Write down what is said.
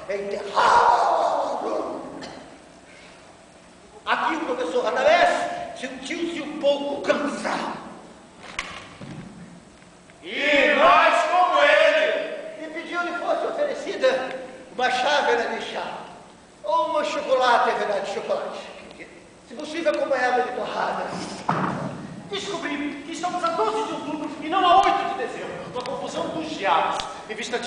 é enterrado. Aqui o professor Radamés sentiu-se um pouco cansado. E nós com ele. E pediu-lhe fosse oferecida uma chávena de chá ou uma chocolate, é verdade, chocolate. Se possível, acompanhada de torradas. Descobri que estamos a 12 de outubro e não a 8 de dezembro. Uma confusão dos diabos. Em vista de